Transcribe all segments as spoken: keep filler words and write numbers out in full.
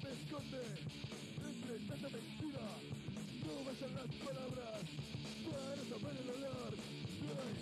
me esconde entre tanta mentira. No bastan las palabras para saber el olor. Ay.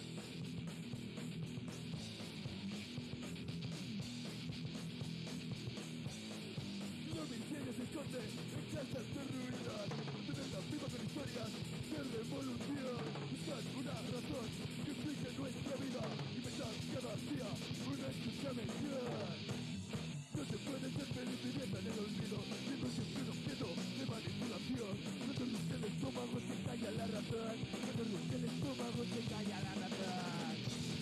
No me enseñes se esconde en casas derruidas. Tener la pipa con historias de revolución. Buscar una razón que explique nuestra vida. Inventar cada día una excusa mental. No se puede ser feliz viviendo en el olvido, siendo siempre un objeto de manipulación. No te ríes el estómago, se calla la razón. No te ríes el estómago, se calla la razón.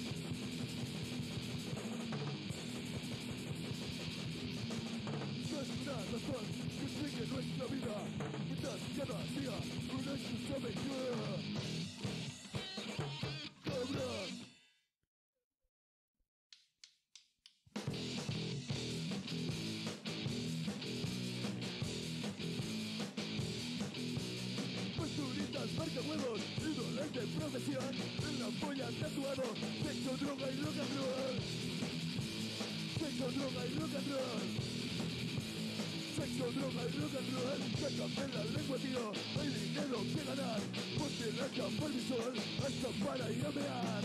No es una razón que explique nuestra vida. Mientras cada día una excusa mejor. ¡Cabrón! Pasturitas, marca huevos, ídolos de profesión. En la polla tatuado, sexo, droga y rock and roll. Sexo, droga y rock and roll. Sexo, droga y rock and roll. Sácame la lengua, tío, hay dinero que ganar. Ponte la capa al sol, hasta para ir a mear.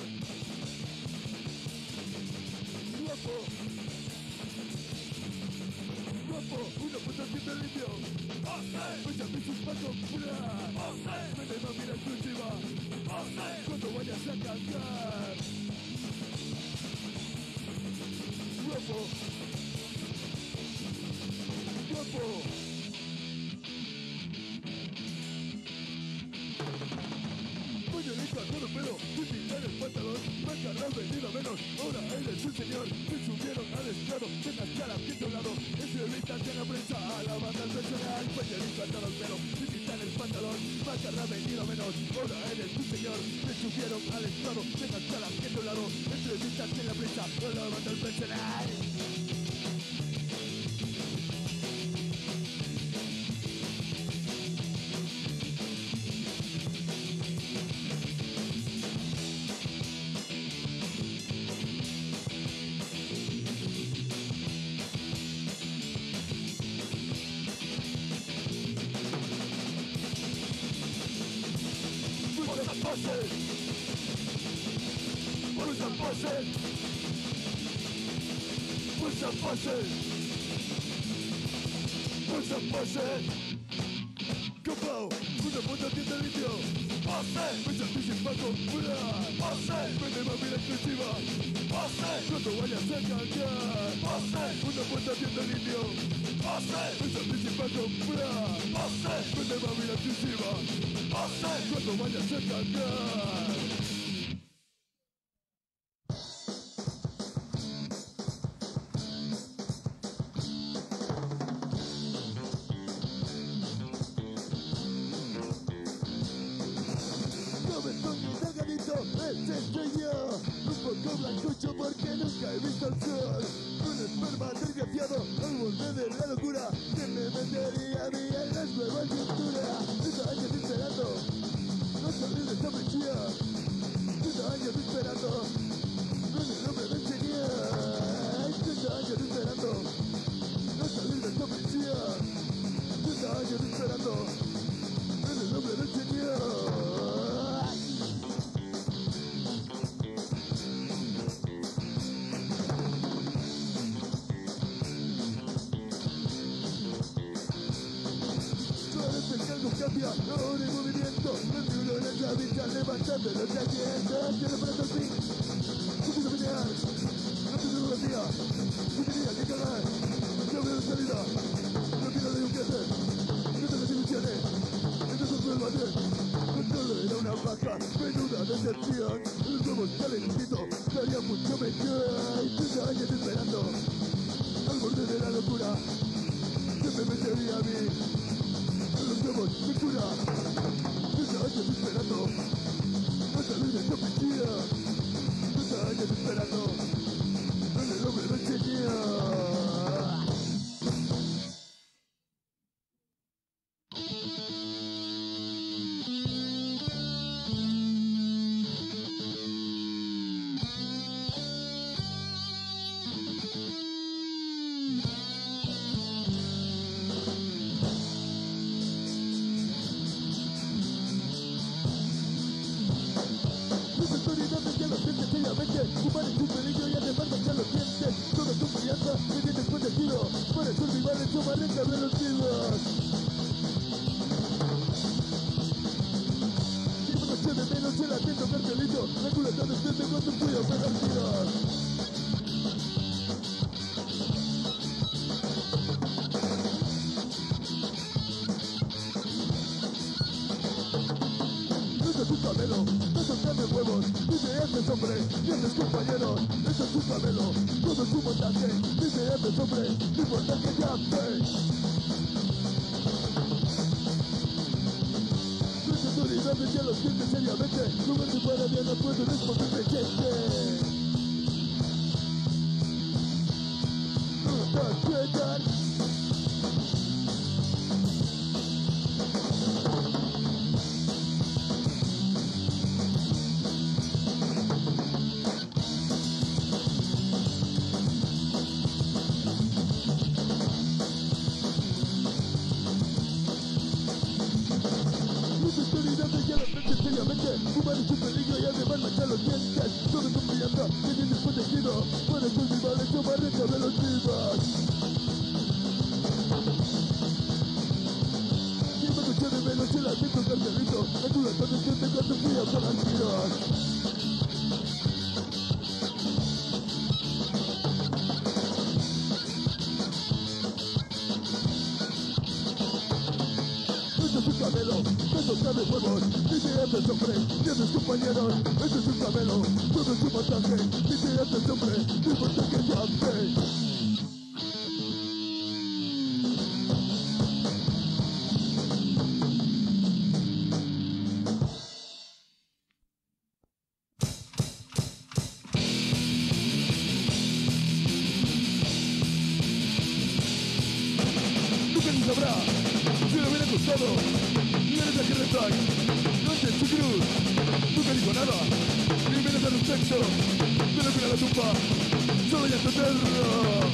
Guapo, guapo, una puta siempre limpio. Vaya mi chupa comprar. Vete mami la exclusiva. Cuando vayas a cantar. Guapo, guapo. Mañanita todo pelo, sin pintar el pantalón. Más carnal venido menos, ahora eres un señor. Te subieron al estrado, tengas cara aquí a tu lado. Entrevistas en la prensa, a la banda personal. Mañanita todo pelo, sin pintar el pantalón. Más carnal venido menos, ahora eres un señor. Te subieron al estrado, tengas cara aquí a tu lado. Entrevistas en la prensa, a la banda personal. Pose, mucha pose, mucha pose, mucha pose. Como una puta tienda limpio. Pose, mucha bici paco, pura. Pose, vende mami la exclusiva. Pose, cuando vayas a cantar. Pose, una puta tienda limpio. Pose, mucha bici paco, pura. Pose, vende mami la exclusiva. Pose, cuando vayas a cantar. Este soy yo, un poco blancucho porque nunca he visto el sol. Un esperma desgraciado al borde de la locura que me metería a mí en las nuevas cinturas. treinta años esperando no salir de esta prisión. treinta años esperando no es el nombre de señor. treinta años esperando no salir de esta prisión. treinta años esperando no es el nombre del señor. Cambia, ahora en movimiento, el muro en la vista, levantando los asientos, quiero para el fin, subido a menear, no te debo la tía, yo tenía que cagar, no veo salida, no quiero de un que hacer, no te desilusiones, esto es un vuelvo a hacer, no solo era una vaca, menuda decepción, los huevos calentitos, daría mucho mejor, treinta años esperando, al borde de la locura, que me metería a mí. Los huevos me cura. treinta años esperando no salir de esta prisión. treinta años esperando en el nombre del señor. hecho barrica de los vivos. Y una noche de menos el atento cartelito, la culata desde cuando fui a pegar tiros. Esto es un camelo, esto es de huevos, dice este hombre, y este es compañero. Esto es un camelo, todo es un montaje, dice este hombre, no importa que llame. Nuestra autoridad ya lo siente seriamente, no me separa bien, no puedo responderme gente. No te llegan. Fumar es un peligro y además manchar los dientes. Todo es un brillante, que tienes protegido. Para tus rivales, yo barrica de los vivos. Y me escuché de menos el atento cartelito. La cura está desciende cuando fui a pegar tiros. Esto es un camelo, esto está de huevos, dice este hombre, tienes compañeros. Esto es un camelo, todo es un montaje, dice este hombre, no importa que llame. Nunca ni sabrá si lo hubiera costado. Y eres la que retrae, no te su cruz. Nunca dijo nada, ni menos al respecto. Pero mira la tumba, solo ya está terra.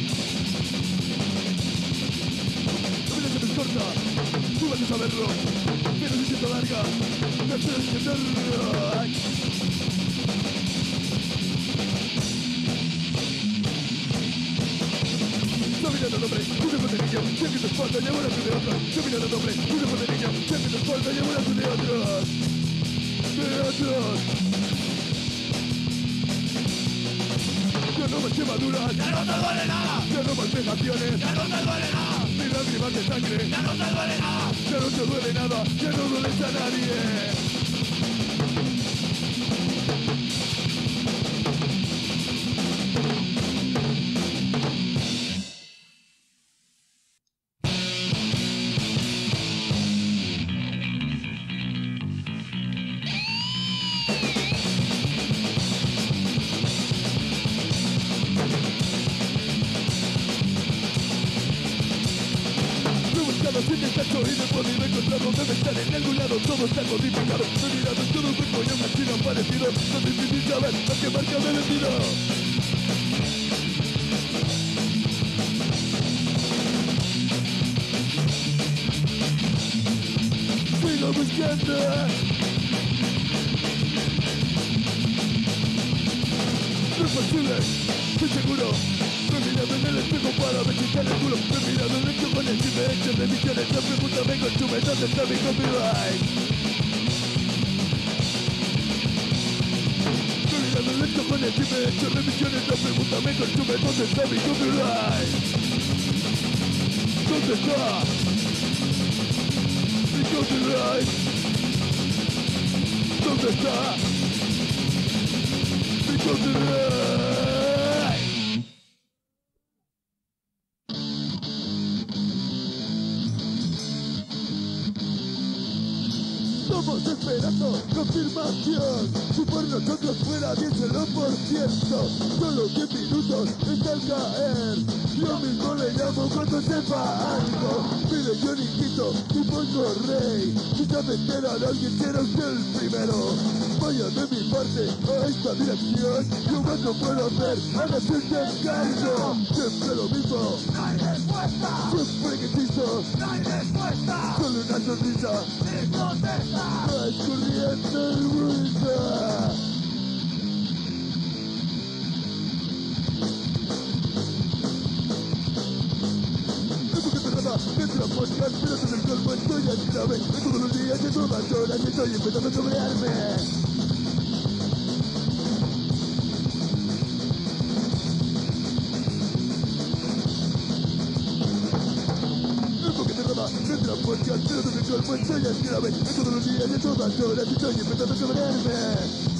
La vida se me corta, tú vas a saberlo. Pero si siento larga, me hace entenderlo. Yo mirando al hombre, un hijo de niño, sé que te espalda, llevo una de otros. Yo mirando al hombre, un hijo de niño, sé que te espalda, llevo una de otros. De otros. Ya no más quemaduras, ya no te duele nada, ya no más vejaciones, ya no te duele nada, ni lágrimas de sangre, ya no te duele nada, ya no te duele nada, ya no dueles a nadie. Sin el tacho y no he podido encontrarlo. Debe estar en algún lado, todo está codificado. Me he mirado en todo un cuerpo y aún así no ha aparecido. No es difícil saber a qué marca me he vendido. Sigo buscando. No es posible, estoy seguro. Me he mirado en el espejo para ver si sale el culo. Me he mirado en el cojones y me he hecho revisiones. La pregunta me consume, ¿dónde está mi copyright? Me he mirado en el cojones y me he hecho revisiones. La pregunta me consume, ¿dónde está mi copyright? ¿Dónde está mi copyright? ¿Dónde está mi copyright? Estamos esperando confirmación. Si por nosotros fuera diéselo por ciento. Solo diez minutos está al caer. Yo mismo le llamo cuando sepa algo. Mire yo ni quito ni pongo rey. Si sabe enterar a alguien será usted el primero. Vaya de mi parte a esta dirección. Yo más no puedo hacer, hágase usted cargo. Siempre lo mismo, no hay respuesta, siempre que existo, no hay respuesta, solo una sonrisa, sin contesta. va escurriendo el bulto. podcast, pero desde el cuerpo estoy al grave. En todos los días y en todas horas estoy empezando a cabrearme. Entra podcast, pero desde el cuerpo estoy al grave. En todos los días y en todas horas estoy empezando a cabrearme.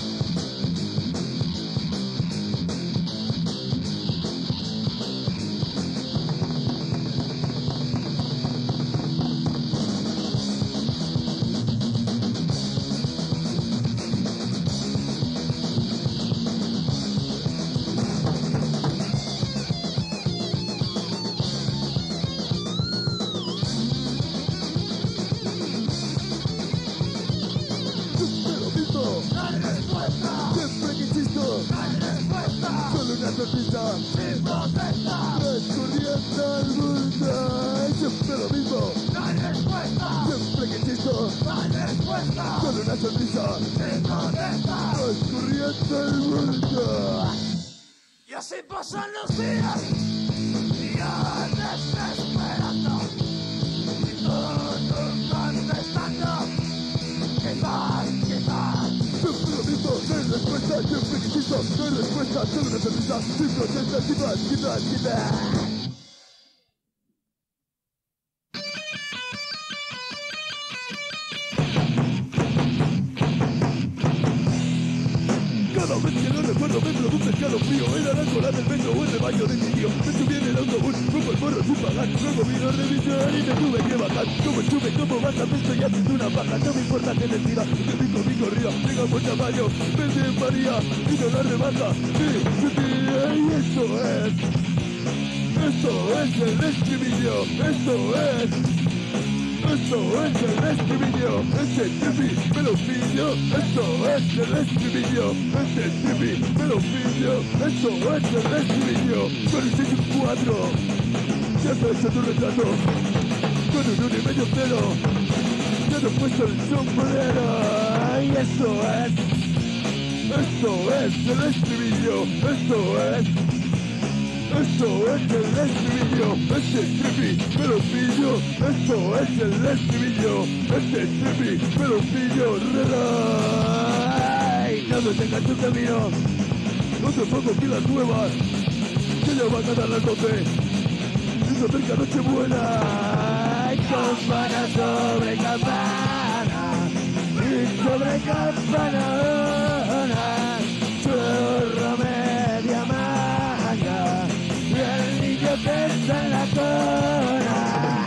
Sin protesta, transcurriendo el mundo, siempre lo mismo. no hay respuesta, Siempre que existo, no hay respuesta, solo una sonrisa, sin protesta. transcurriendo el mundo. Y así pasan los días, días desesperando, y todos contestando, quizás, quizás. Siempre lo mismo, no hay respuesta, siempre que existo, no hay respuesta, solo una sonrisa, sin protesta, quizás, quizás, quizás. Cada vez que lo recuerdo me produce escalofrío. Era la cola del metro o el rebaño de mi tío. Me subí en el autobús, pongo el forro sin pagar. Luego vino a revisar y me tuve que bajar. Como sube, como baja, me estoy haciendo una paja. No me importa que le tira, que pico mi corría. Llegamos a Mayo, vende María y no la rebaja. Sí, sí, sí, y esto es. Esto es el estribillo. Esto es. Esto es el estribillo, este tripi me lo pillo. Esto es el estribillo, este tripi me lo pillo. Esto es el estribillo, con el seis y un cuatro. Ya te he hecho tu retrato, con un uno y medio cero. Ya te he puesto el sombrero, y esto es. Esto es el estribillo, esto es. Esto es el estribillo, este tripi me lo pillo. Esto es el estribillo, este tripi me lo pillo. Relay, no detengas tu camino, no te pongo pilas nuevas, que ya van a dar las doce. Y se acerca Nochebuena, y campana sobre campana, y sobre campana, chorro media manga. El niño que está en la cona.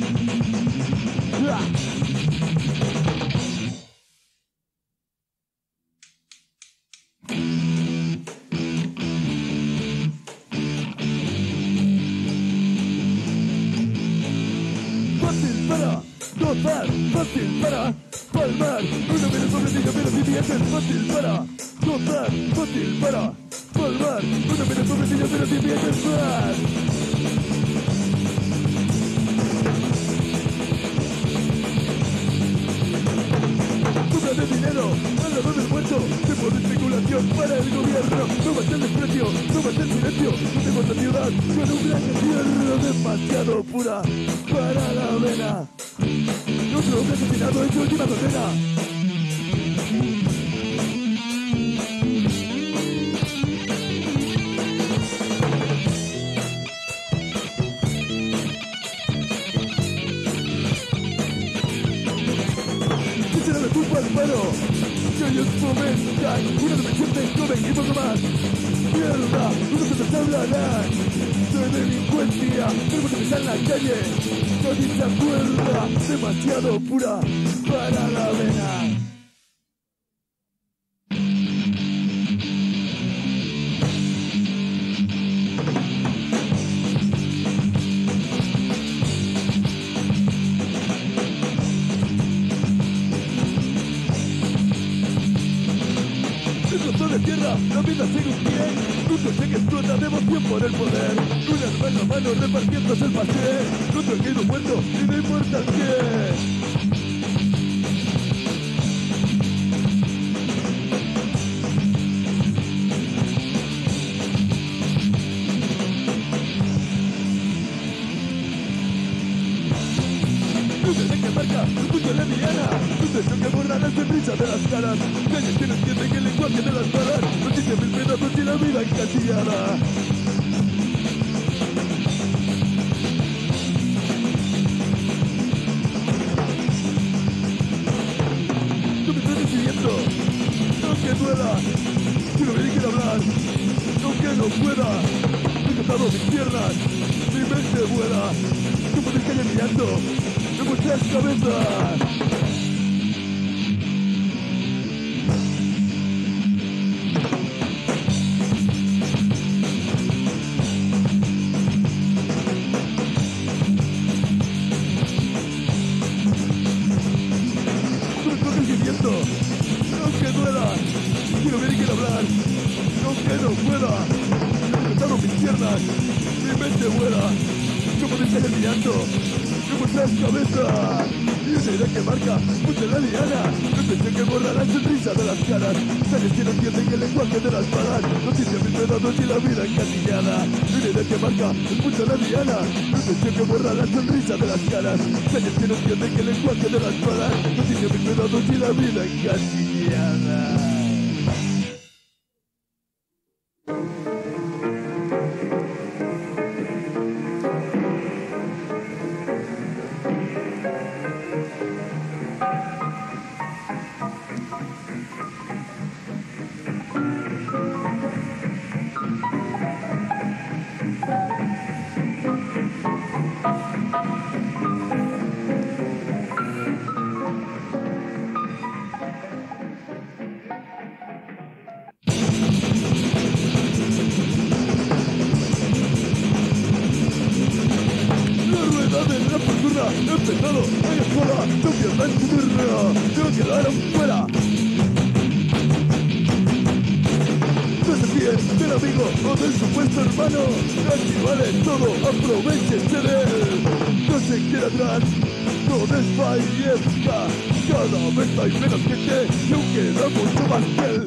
Fácil para gozar, fácil para palmar. Una menos pobrecilla, menos divientes. Fácil para gozar, fácil para palmar. Una menos pobrecilla, menos divientes más. Compra de dinero, al lado del muerto, tiempo de especulación para el gobierno. No basta el desprecio, no basta el silencio. Tengo esta ciudad con un gran entierro demasiado pura para la vena. Otro hombre asesinado en su última condena. Será la culpa al paro que ellos fomentan una dimensión de joven y poco más. Mierda, uno se les hablará de delincuencia, pero que está en la calle, nadie se acuerda, demasiado pura para la vena. De tierra, la vida sigue un pie. Un sé que explota de emoción por el poder. Una hermana a mano repartiéndose el pastel. Otro que ido muerto y no importa el qué. luces de que marca un punto la diana, luces que borran la sonrisa de las caras, calles que no entienden el lenguaje de las balas, noticias mil pedazos y la vida encasillada. Yo me estoy decidiendo, no que duela, quiero ver y quiero hablar, no que no pueda, he cortado mis piernas, mi mente vuela, yo puedo estar mirando, de muchas cabezas. No que duela, quiero ver y quiero hablar, no que no pueda, he cortado mis piernas, mi mente vuela, yo puedo estar mirando, de muchas cabezas, y una idea que marca mucho la diana, reflexión que borra la sonrisa de las caras, seres que no entienden el lenguaje de las balas, noticias mil pedazos y la vida encasillada, y una idea que marca mucho la diana, reflexión que borra la sonrisa de las caras, seres que no entienden el lenguaje de las balas, noticias mil pedazos y la vida encasillada. He empezado, hay escuela, no pierdas tu turno, no quedaron fuera. No se fíen del amigo o del supuesto hermano, aquí vale todo, aprovechense de él. No se quede atrás, no desfallezca, cada vez hay menos gente y aún queda mucho más que él.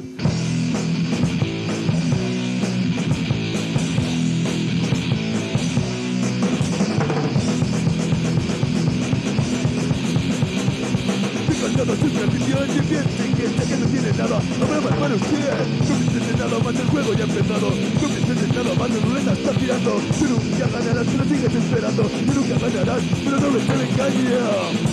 Sus perdiciones y piensen que este que no tiene nada, habrá más para usted. No piensen nada más, el juego ya ha empezado. No piensen nada más, la ruleta está girando. Tú nunca ganarás, pero sigues esperando. Tú nunca ganarás, pero no ves el engaño.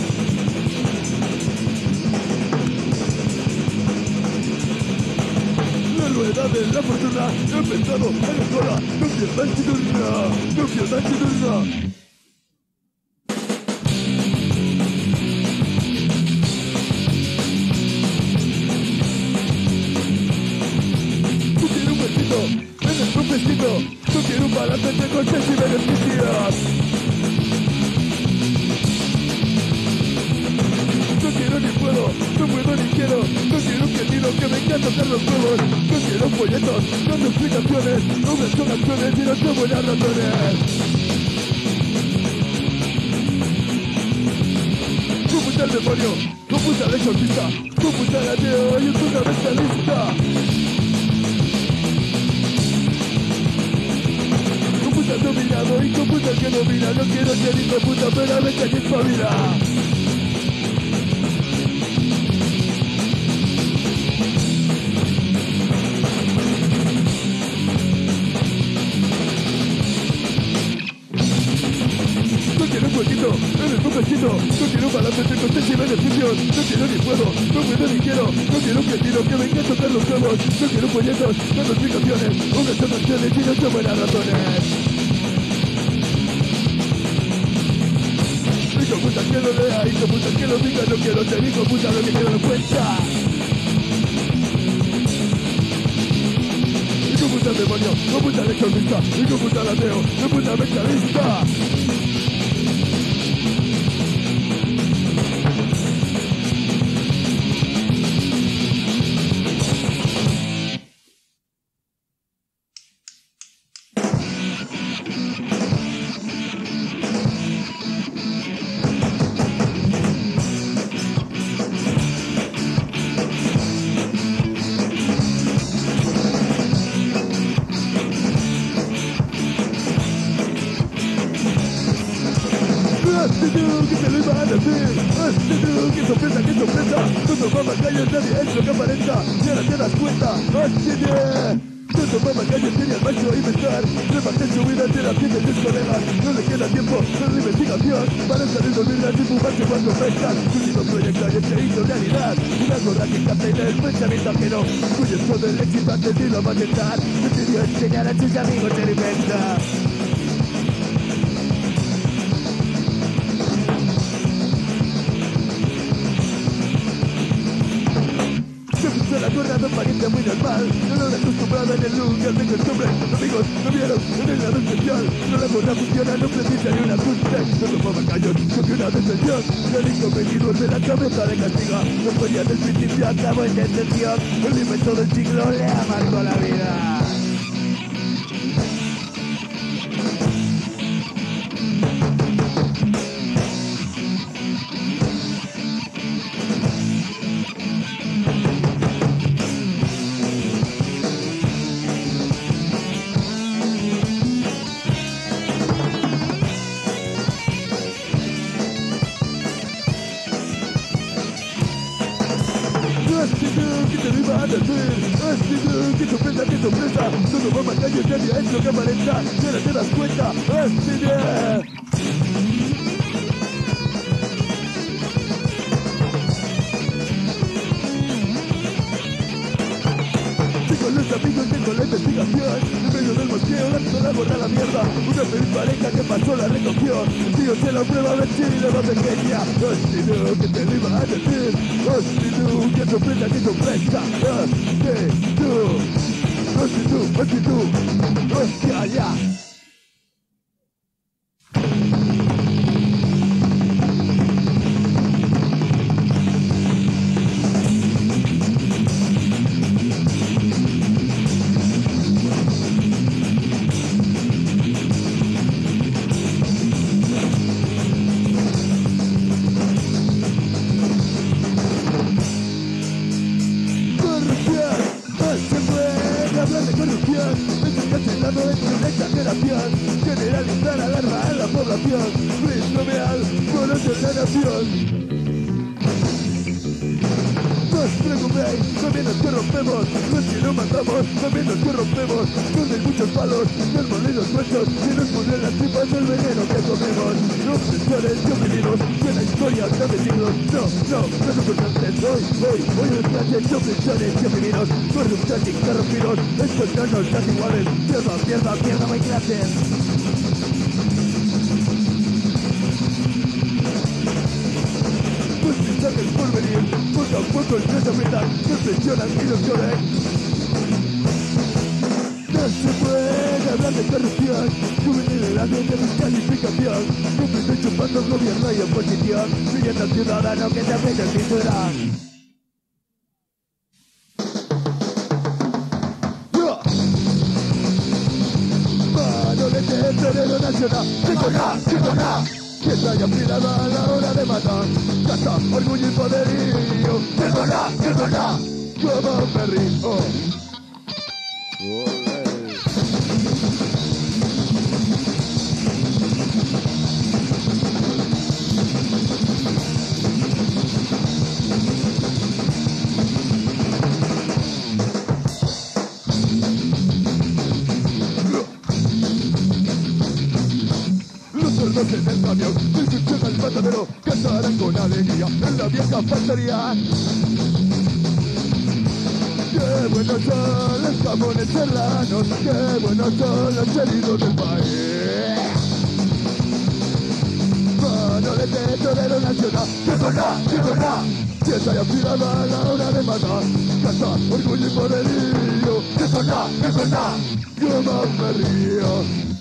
La rueda de la fortuna ha empezado, haga cola. No pierdas tu turno, no pierdas tu turno. En el tropecito, yo quiero un balance entre costes y beneficios. No quiero ni puedo, no puedo ni quiero. No quiero un querido que me encanta hacer los huevos. No quiero folletos, no quiero explicaciones. No me son acciones y no son buenas razones. Tú puta el demonio, tú puta el exorcista, tú puta el ateo y un fundamentalista. Dominado y con puta que domina. No quiero ser hijo de puta, pero a veces que espabila. No quiero un huequito en el cofrecito. No quiero un balance entre costes y beneficios. No quiero ni puedo, no puedo ni quiero. No quiero un querido que venga a tocar los huevos. No quiero folletos, no explicaciones. Unas son acciones y no son buenas razones. Hijo puta que lo lea, hijo puta que lo diga, no quiero ser hijo puta lo que quiero lo cuenta. Hijo puta demonio, hijo puta exorcista, hijo puta ateo, hijo puta mentalista. Actitud que te lo iba a decir. Actitud que sorpresa, que sorpresa. Cuando mamá calles nadie es lo que aparenta. Y ahora te das cuenta. Actitud. Cuando mamá calles tenía el macho a inventar. Reparte su vida entre las siete de sus colegas. No le queda tiempo para la investigación. Para salir dormidas y fumarse cuando pescan. Su único proyecto ayer se hizo realidad. Una gorra que capta y del pensamiento ajeno. Cuyo todo el éxito antes de lo va a tentar. Decidió enseñar a sus amigos a inventar. La gorra no parece muy normal. No lo han acostumbrado en el lugar de costumbre. Amigos, no vieron en el lado especial. No la gorra funciona, no precisa ni un ajuste. No tomaba callos, solo que una detención. El inconvenido de la cabeza de castiga. No podía del principio acabó en detención. El invento del siglo le amargó la vida. Actitud que te lo iba a decir. Actitud que sorpresa, que sorpresa. Todo mamá calles nadie es lo que aparenta. Y ahora te das cuenta. Actitud. Con los amigos tengo la investigación. En medio del mosqueo lanzo la gorra a la mierda. Una feliz pareja que pasó la recogió. El tío se la prueba a ver si le va pequeña. Actitud que te lo iba a decir. Actitud que sorpresa, que sorpresa. Actitud. Actitud, actitud. Hostia, ya. Hablar de corrupción es el cancelado entre una exageración. Generalizar alarma en la población. Prislomeal, conoce la nación. No os preocupéis, también nos corrompemos. No es que no matamos, también nos corrompemos. Con muchos palos, nos molidos huesos. Y nos ponen las tripas del veneno que comemos. Opresores y oprimidos, de la historia de siglos. No, no, no son constantes. Hoy, hoy, hoy los grandes opresores y oprimidos. Corruptos y corrompidos, estos no nos dan iguales. Mierda, mierda, mierda, muy gracias. Pues mensajes por venir, poco a poco el tres apretan, nos presionan y nos lloren. No se puede hablar de corrupción, juvenil de descalificación. Cumpliendo y chupando gobierno y oposición, siguiendo al ciudadano que te aprieta el cinturón. Manolete, torero nacional, ¡Chicona, chicona! Que se haya afilado a la hora de matar. Casta, orgullo y poderío. ¡Chicona, chicona! Como me río. En el camión, discusión al matadero, cantarán con alegría en la vieja factoría. Qué buenos son los jamones serranos, qué buenos son los heridos del país. Manolete, torero nacional, ¡Chicona, chicona! Que se haya afilado a la hora de matar. Canta, orgullo y poderío. ¡Chicona, chicona! Como me río.